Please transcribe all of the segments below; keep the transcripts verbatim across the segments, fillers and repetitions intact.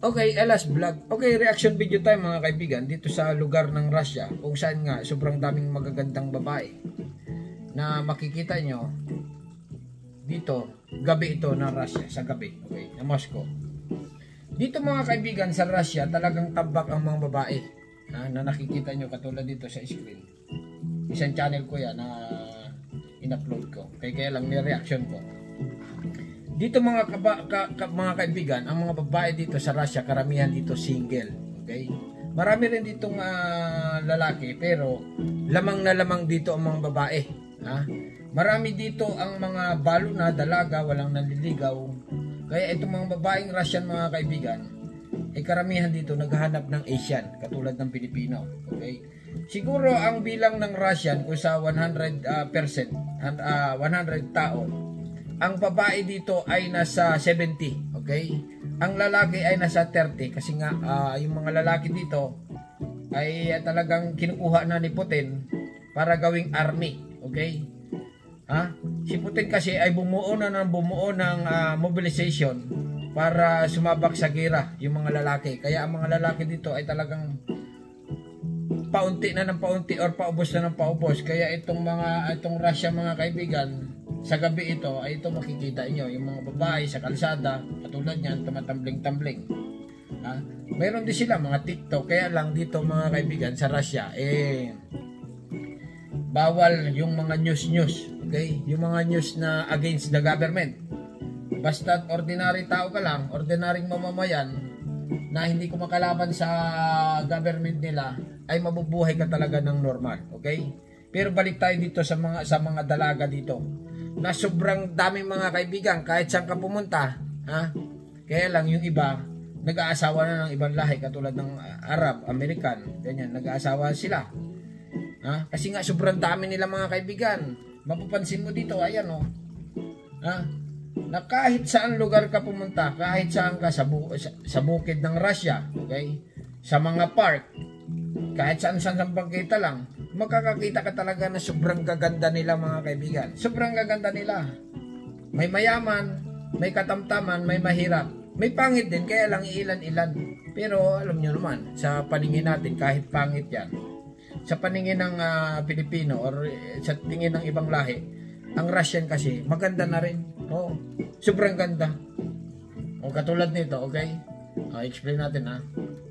Okay, Elas Vlog. Okay, reaction video tayo mga kaibigan dito sa lugar ng Russia kung saan nga sobrang daming magagandang babae na makikita nyo dito, gabi ito ng Russia, sa gabi, okay, na Moscow. Dito mga kaibigan sa Russia talagang tabak ang mga babae ha, na nakikita nyo katulad dito sa screen. Isang channel ko yan na in-upload ko, kaya kaya lang may reaction ko. Dito mga kaba, ka, ka, mga kaibigan, ang mga babae dito sa Russia, karamihan dito single. Okay? Marami rin ditong uh, lalaki, pero lamang na lamang dito ang mga babae. Ha? Marami dito ang mga balo na dalaga, walang nanliligaw. Kaya itong mga babaeng Russian mga kaibigan, ay karamihan dito naghahanap ng Asian, katulad ng Pilipino. Okay? Siguro ang bilang ng Russian, kung sa one hundred percent, uh, one hundred tao, ang babae dito ay nasa seventy, okay? Ang lalaki ay nasa thirty kasi nga uh, yung mga lalaki dito ay uh, talagang kinukuha na ni Putin para gawing army, okay? Ha? Si Putin kasi ay bumuo na ng bumuo ng uh, mobilization para sumabak sa gera yung mga lalaki. Kaya ang mga lalaki dito ay talagang paunti na ng paunti or paubos na ng paubos. Kaya itong mga itong Russia mga kaibigan, sa gabi ito ay ito makikita niyo yung mga babae sa kalsada katulad niyan tumatambling-tambling. Ha? Mayroon din sila mga TikTok, kaya lang dito mga kaibigan sa Russia eh bawal yung mga news-news, okay? Yung mga news na against the government. Basta ordinary tao ka lang, ordinaryong mamamayan na hindi kumakalaban sa government nila, ay mabubuhay ka talaga ng normal, okay? Pero balik tayo dito sa mga sa mga dalaga dito, na sobrang daming mga kaibigan kahit saan ka pumunta, ha? Kaya lang yung iba nag-aasawa na ng ibang lahi katulad ng Arab, American, ganyan, nag-aasawa sila. Ha? Kasi nga sobrang dami nila mga kaibigan. Mapapansin mo dito, ayan oh. Ha? Na kahit saan lugar ka pumunta, kahit saan ka sa, bu sa, sa bukid ng Russia, okay? Sa mga park, kahit saan saan sa pagkita lang, makakakita ka talaga na sobrang gaganda nila mga kaibigan. Sobrang gaganda nila. May mayaman, may katamtaman, may mahirap. May pangit din, kaya lang ilan-ilan. Pero alam nyo naman, sa paningin natin, kahit pangit yan, sa paningin ng uh, Pilipino or uh, sa tingin ng ibang lahi, ang Russian kasi, maganda na rin. Oh, sobrang ganda. O katulad nito, okay? Uh, explain natin ha.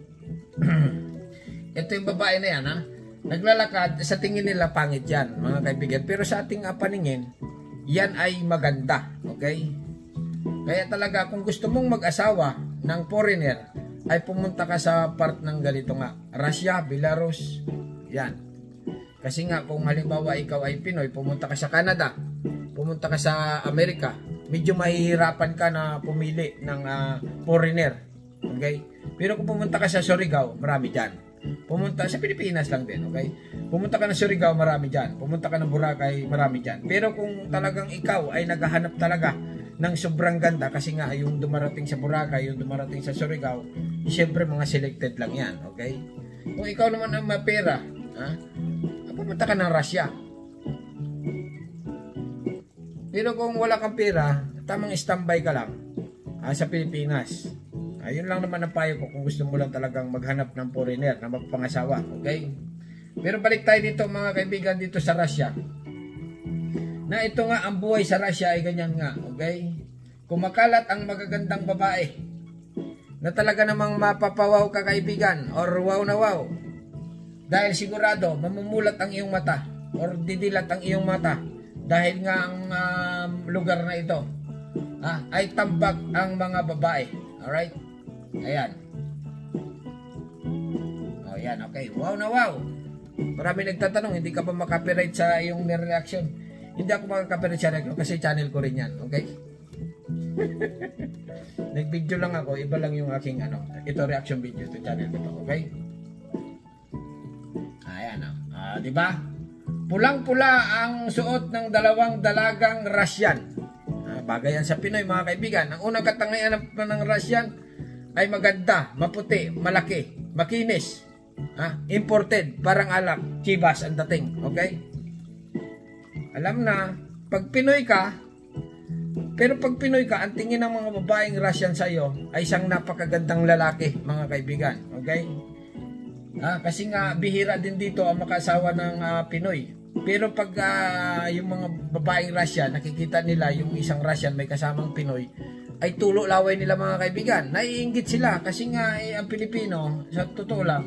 Ito yung babae na yan ha. Naglalakad, sa tingin nila pangit yan, mga kaibigan. Pero sa ating uh, paningin, yan ay maganda. Okay? Kaya talaga, kung gusto mong mag-asawa ng foreigner, ay pumunta ka sa part ng ganito nga. Russia, Belarus, yan. Kasi nga, kung halimbawa ikaw ay Pinoy, pumunta ka sa Canada, pumunta ka sa Amerika, medyo mahihirapan ka na pumili ng uh, foreigner. Okay? Pero kung pumunta ka sa Surigao, marami dyan. Pumunta sa Pilipinas lang din, okay? Pumunta ka ng Surigao, marami dyan. Pumunta ka ng Boracay, marami dyan. Pero kung talagang ikaw ay naghahanap talaga ng sobrang ganda, kasi nga yung dumarating sa Boracay, yung dumarating sa Surigao, siyempre mga selected lang yan, okay? Kung ikaw naman ang mapera, ha? Pumunta ka ng Russia. Pero kung wala kang pera, tamang standby ka lang ha, sa Pilipinas. Ayun lang naman ang payo ko kung gusto mo lang talagang maghanap ng foreigner na magpangasawa, okay? Pero balik tayo dito mga kaibigan dito sa Russia. Na ito nga ang buhay sa Russia ay ganyan nga, okay? Kumakalat ang magagandang babae na talaga namang mapapawaw ka kaibigan or wow na wow. Dahil sigurado mamumulat ang iyong mata or didilat ang iyong mata dahil nga ang uh, lugar na ito ah, ay tambak ang mga babae. Alright? Ayan. O yan, okay. Wow na wow. Marami nagtatanong, hindi ka pa makapiright sa iyong reaction. Hindi ako makakapiright sa reaction kasi channel ko rin yan. Okay? Nag-video lang ako, iba lang yung aking ano, ito reaction video to channel ko. Okay? Ayan o. Ah, di ba? Pulang-pula ang suot ng dalawang dalagang Russian. Ah, bagay yan sa Pinoy mga kaibigan. Ang unang katangian ng, ng Russian ay maganda, maputi, malaki, makinis, ah, imported, parang alak, chivas ang dating, okay? Alam na, pag Pinoy ka, Pero pag Pinoy ka, ang tingin ng mga babaeng Russian sa iyo ay isang napakagandang lalaki, mga kaibigan. Okay? Ah, kasi nga bihira din dito ang makasawa ng uh, Pinoy. Pero pag uh, yung mga babaeng Russian, nakikita nila yung isang Russian may kasamang Pinoy, ay tulo laway nila, mga kaibigan. Naiinggit sila kasi nga eh, ang Pilipino, sa totoo lang,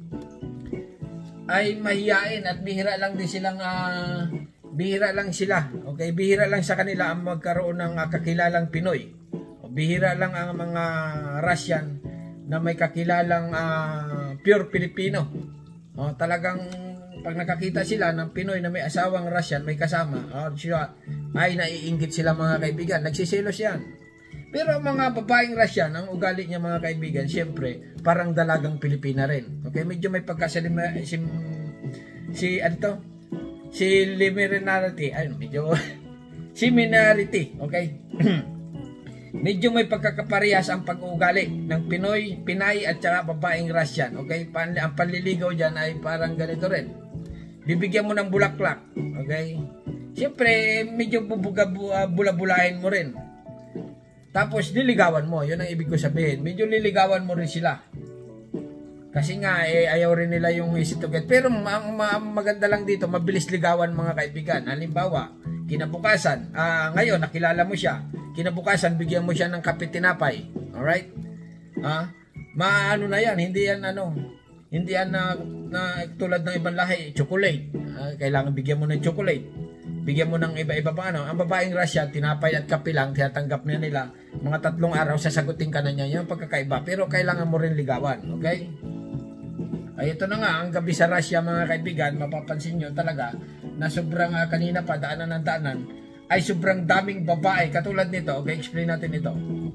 ay mahiyain at bihira lang din silang uh, bihira lang sila. Okay, bihira lang sa kanila ang magkaroon ng uh, kakilalang Pinoy. O, bihira lang ang mga Russian na may kakilalang uh, pure Filipino. O, talagang pag nakakita sila ng Pinoy na may asawang Russian, may kasama, o, siya, ay naiinggit sila, mga kaibigan. Nagsisilos yan. Pero ang mga babaeng Russian, ang ugali niya, mga kaibigan, siyempre, parang dalagang Pilipina rin. Okay, medyo may pagkasalima, si, si, ano to? Si liminarity, ay, medyo, similarity, okay? Medyo may pagkakaparehas ang pag-uugali ng Pinoy, Pinay, at saka babaeng Russian, okay? Pan, ang panliligaw dyan ay parang ganito rin. Bibigyan mo ng bulaklak, okay? Siyempre, medyo bubuga, bula-bulahin mo rin. Tapos liligawan mo, yun ang ibig ko sabihin. Medyo liligawan mo rin sila. Kasi nga eh, ayaw rin nila yung easy to get. Pero ang ma maganda lang dito, mabilis ligawan, mga kaibigan. Halimbawa, kinabukasan, uh, ngayon nakilala mo siya. Kinabukasan bigyan mo siya ng kape tinapay. Alright? Ah, maano na yan, hindi yan ano, hindi yan na, na tulad ng ibang lahi, chocolate. Uh, kailangan bigyan mo ng chocolate. Bigyan mo ng iba-iba pa ano. Ang babaeng Russian, tinapay at kape lang, tinatanggap niya nila. Mga tatlong araw, sasagutin ka na niya. Yung pagkakaiba. Pero kailangan mo rin ligawan. Okay? Ay, ito na nga. Ang gabi sa Russia, mga kaibigan, mapapansin nyo talaga na sobrang uh, kanina pa, daanan ng daanan, ay sobrang daming babae. Katulad nito. Okay? Explain natin ito.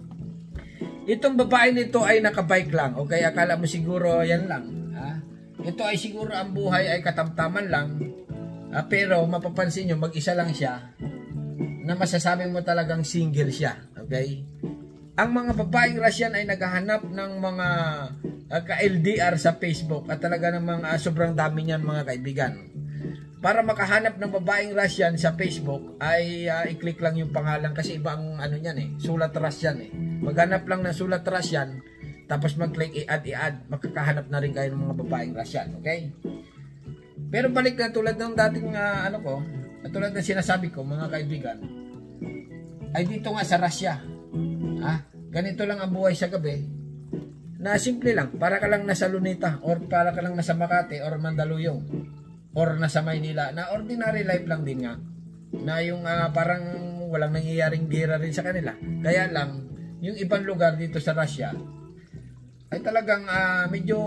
Itong babae nito ay nakabike lang. Okay? Akala mo siguro yan lang. Ha? Ito ay siguro ang buhay ay katamtaman lang. Ah, pero mapapansin nyo, mag-isa lang siya na masasabi mo talagang single siya. Okay? Ang mga babaeng Russian ay naghahanap ng mga uh, ka-L D R sa Facebook at talaga namang uh, sobrang dami niyan, mga kaibigan. Para makahanap ng babaeng Russian sa Facebook ay uh, i-click lang yung pangalan kasi ibang ano niyan eh, sulat Russian eh. Maghanap lang ng sulat Russian tapos mag-click i-add i-add, makakahanap na rin kayo ng mga babaeng Russian. Okay? Pero balik na tulad ng dating uh, ano ko, tulad ng sinasabi ko, mga kaibigan, ay dito nga sa Russia. Ah, ganito lang ang buhay sa gabi. Na simple lang, para ka lang nasa Luneta or para ka lang nasa Makati or Mandaluyong or nasa Maynila, na ordinary life lang din nga. Na yung uh, parang walang nangyayaring gira rin sa kanila. Kaya lang, yung ibang lugar dito sa Russia ay talagang uh, medyo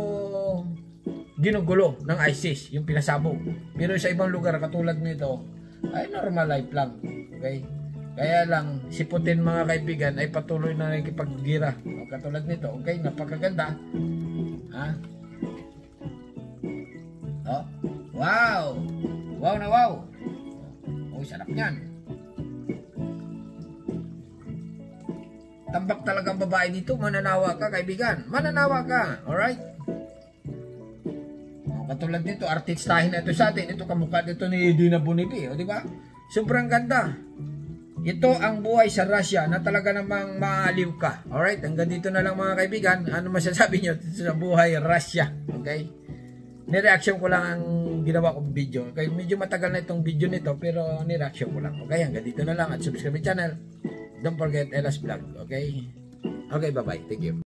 ginugulo ng ISIS, yung pinasabog. Pero sa ibang lugar katulad nito ay normal life lang. Okay? Kaya lang si Putin, mga kaibigan, ay patuloy na nakikipaggira. O, katulad nito. Okay, napakaganda. Ha? Oh. Wow! Wow na wow! Oh, sarap niyan. Tambak talagang babae dito. Mananawa ka, kaibigan. Mananawa ka. Alright? Katulad nito, artistahin na ito sa atin. Ito kamukha dito ni Dina Bonipi, o di ba? Sobrang ganda. Ito ang buhay sa Russia na talaga namang maaliw ka. Alright, hanggang dito na lang, mga kaibigan. Ano masasabi nyo sa buhay Russia? Okay? Nireaction ko lang ang ginawa kong video. Okay, medyo matagal na itong video nito, pero nireaction ko lang. Okay, hanggang dito na lang at subscribe my channel. Don't forget Ella's Vlog. Okay? Okay, bye-bye. Thank you.